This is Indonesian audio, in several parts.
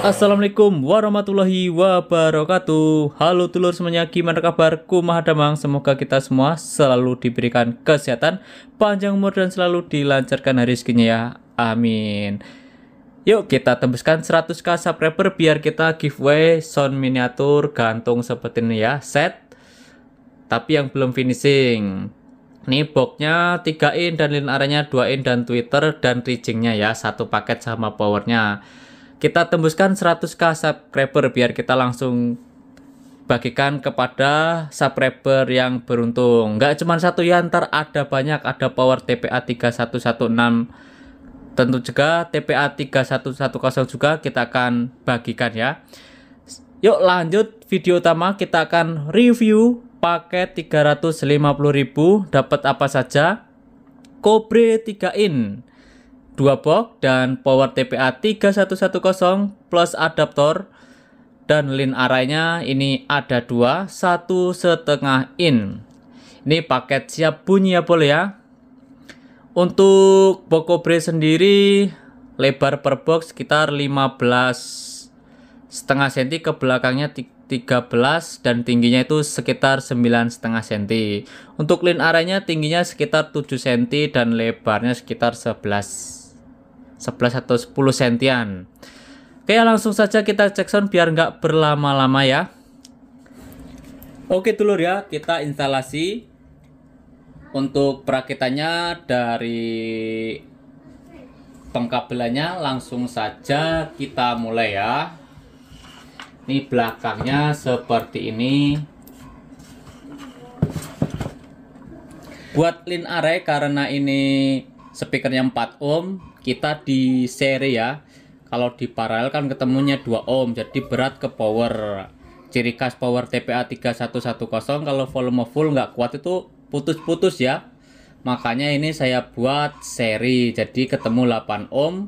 Assalamualaikum warahmatullahi wabarakatuh. Halo dulur semuanya, gimana kabar? Kumaha damang, semoga kita semua selalu diberikan kesehatan, panjang umur dan selalu dilancarkan rezekinya ya. Amin. Yuk kita tembuskan 100k subscriber biar kita giveaway sound miniatur gantung seperti ini ya, set. Tapi yang belum finishing. Ini boxnya 3 in dan link arahnya 2 in dan Twitter dan riggingnya ya, satu paket sama powernya. Kita tembuskan 100k subscriber biar kita langsung bagikan kepada subscriber yang beruntung. Nggak cuma satu ya, ntar ada banyak, ada power TPA 3116, tentu juga TPA 3110 juga kita akan bagikan ya. Yuk lanjut video utama, kita akan review paket 350.000 dapat apa saja. Kobre 3 in 2 box dan power TPA 3110 plus adaptor dan link arahnya ini ada 2, 1,5 in. Ini paket siap bunyi ya boleh ya. Untuk box Kobre sendiri lebar per box sekitar 15,5 cm, ke belakangnya 13 dan tingginya itu sekitar 9,5 cm. Untuk link arahnya tingginya sekitar 7 cm dan lebarnya sekitar 11 atau 10 sentian. Oke, langsung saja kita cek sound biar nggak berlama-lama ya. Oke dulur ya, kita instalasi. Untuk perakitannya dari pengkabelannya langsung saja kita mulai ya. Ini belakangnya seperti ini. Buat link array karena ini speakernya 4 ohm, kita di seri ya. Kalau di paralel kan ketemunya 2 ohm, jadi berat ke power. Ciri khas power TPA 3110 kalau volume full nggak kuat itu putus-putus ya. Makanya ini saya buat seri, jadi ketemu 8 ohm.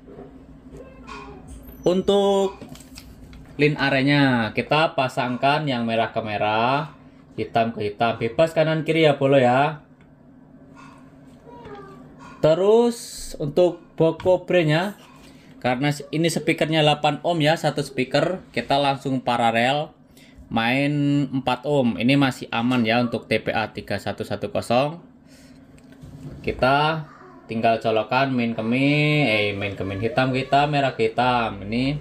Untuk link arahnya kita pasangkan yang merah ke merah, hitam ke hitam, bebas kanan kiri ya boleh ya. Terus untuk box Kobre-nya, karena ini speakernya 8 ohm ya, satu speaker, kita langsung paralel main 4 ohm. Ini masih aman ya untuk TPA 3110. Kita tinggal colokan main ke main, hitam ke hitam, merah ke hitam. Ini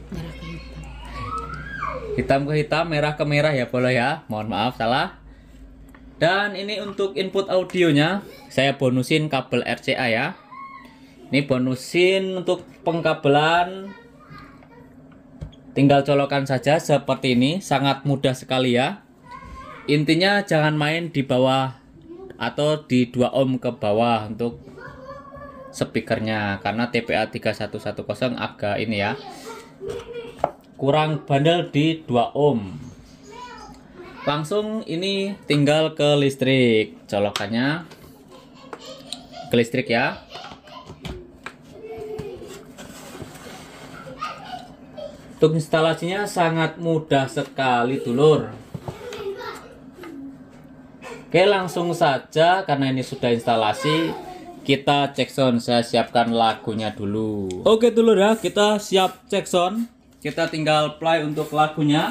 hitam ke hitam, merah ke merah ya boleh ya. Mohon maaf salah. Dan ini untuk input audionya saya bonusin kabel RCA ya. Ini bonusin untuk pengkabelan, tinggal colokan saja seperti ini, sangat mudah sekali ya. Intinya jangan main di bawah atau di 2 ohm ke bawah untuk speakernya, karena TPA 3110 agak ini ya, kurang bandel di 2 ohm. Langsung ini tinggal ke listrik, colokannya ke listrik ya. Untuk instalasinya sangat mudah sekali dulur. Oke, langsung saja karena ini sudah instalasi, kita cek sound. Saya siapkan lagunya dulu. Oke dulur ya, kita siap cek sound. Kita tinggal play untuk lagunya.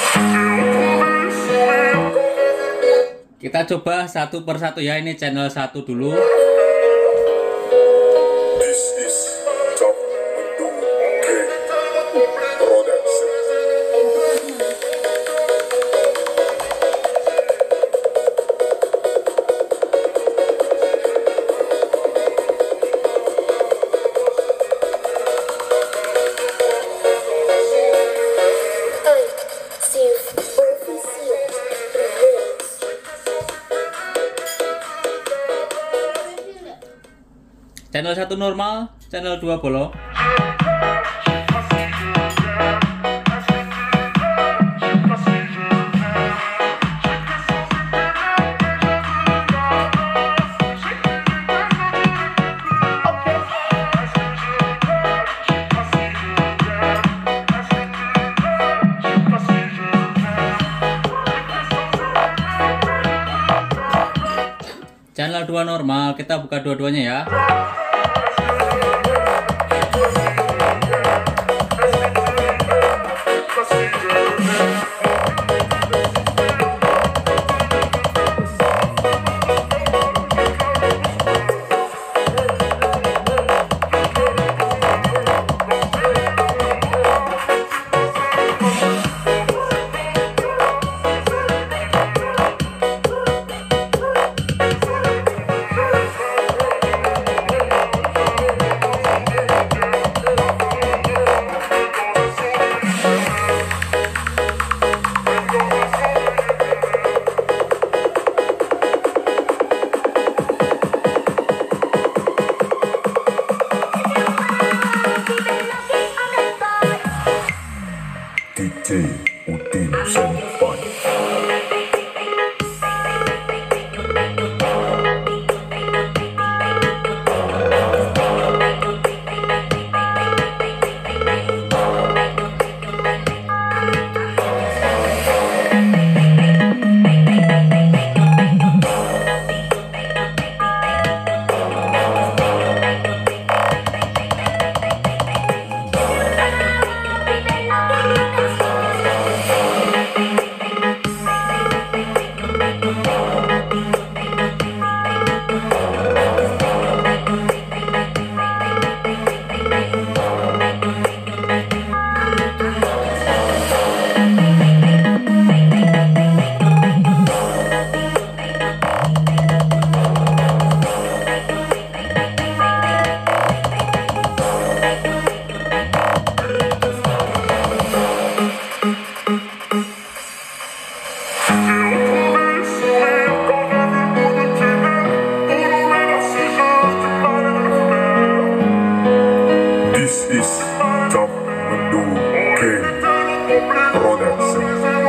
Kita coba satu persatu ya, ini channel 1 dulu. Channel 1 normal, channel 2 bolong. Channel 2 normal, kita buka dua-duanya ya. DJ Udin Senpai. This is Cap Mendo Game Production.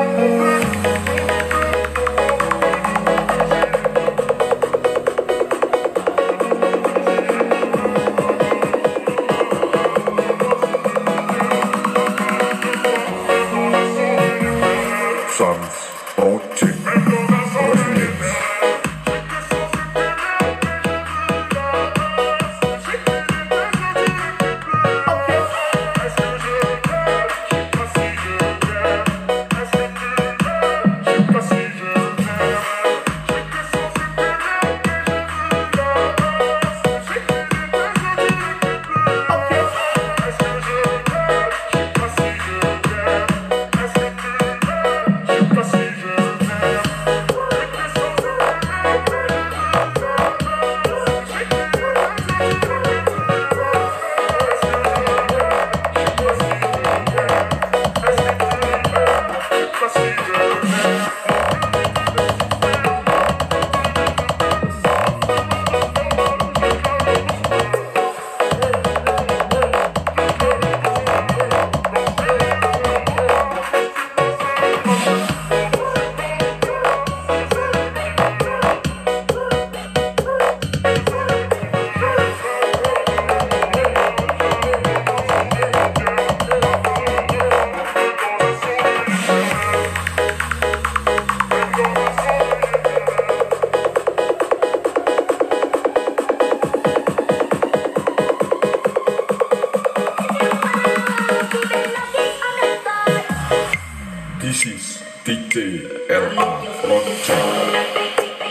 Sans Project Remix. This is DJ LA Project.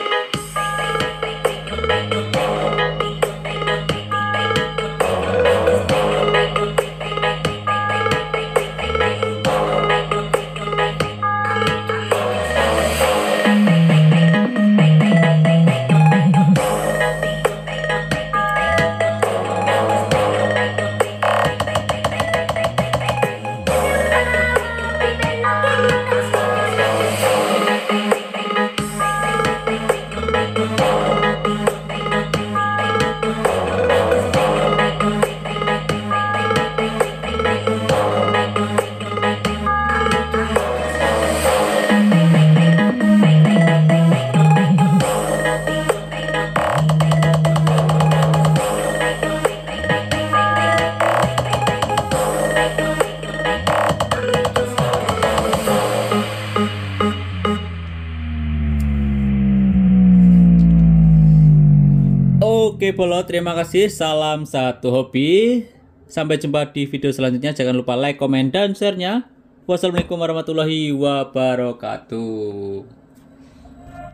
Oke Bolo, terima kasih. Salam satu hobi. Sampai jumpa di video selanjutnya. Jangan lupa like, komen, dan share-nya. Wassalamualaikum warahmatullahi wabarakatuh.